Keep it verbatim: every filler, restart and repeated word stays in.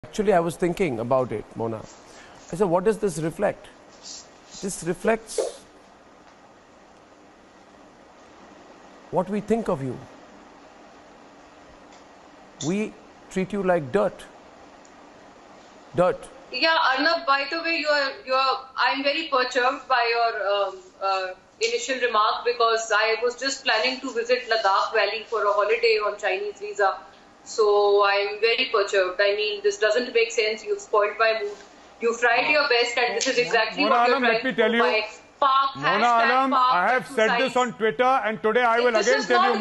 Actually, I was thinking about it, Mona. I said, what does this reflect? This reflects what we think of you. We treat you like dirt. Dirt. Yeah, Arnab, by the way, you are, you are, I'm very perturbed by your um, uh, initial remark because I was just planning to visit Ladakh Valley for a holiday on Chinese visa. So I'm very perturbed. I mean, this doesn't make sense. You've spoiled my mood. You tried your best, and this is exactly Mona what you're Alam, trying let me to tell do you, by park, Mona hashtag Alam, park I have said this exercise. on Twitter, and today I will This again is tell not you.